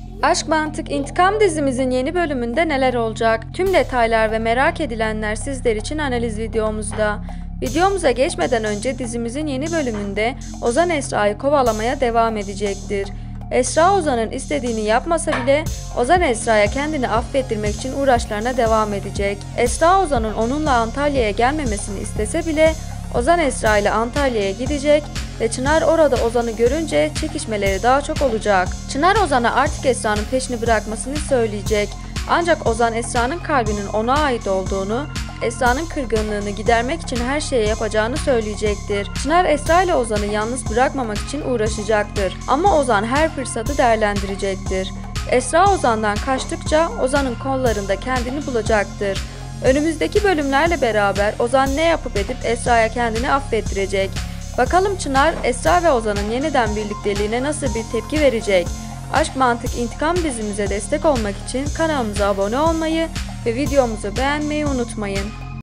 Aşk Mantık İntikam dizimizin yeni bölümünde neler olacak? Tüm detaylar ve merak edilenler sizler için analiz videomuzda. Videomuza geçmeden önce dizimizin yeni bölümünde Ozan Esra'yı kovalamaya devam edecektir. Esra Ozan'ın istediğini yapmasa bile Ozan Esra'ya kendini affettirmek için uğraşlarına devam edecek. Esra Ozan'ın onunla Antalya'ya gelmemesini istese bile Ozan Esra ile Antalya'ya gidecek ve Çınar orada Ozan'ı görünce çekişmeleri daha çok olacak. Çınar Ozan'a artık Esra'nın peşini bırakmasını söyleyecek. Ancak Ozan Esra'nın kalbinin ona ait olduğunu, Esra'nın kırgınlığını gidermek için her şeyi yapacağını söyleyecektir. Çınar Esra ile Ozan'ı yalnız bırakmamak için uğraşacaktır. Ama Ozan her fırsatı değerlendirecektir. Esra Ozan'dan kaçtıkça Ozan'ın kollarında kendini bulacaktır. Önümüzdeki bölümlerle beraber Ozan ne yapıp edip Esra'ya kendini affettirecek? Bakalım Çınar, Esra ve Ozan'ın yeniden birlikteliğine nasıl bir tepki verecek? Aşk Mantık İntikam dizimize destek olmak için kanalımıza abone olmayı ve videomuzu beğenmeyi unutmayın.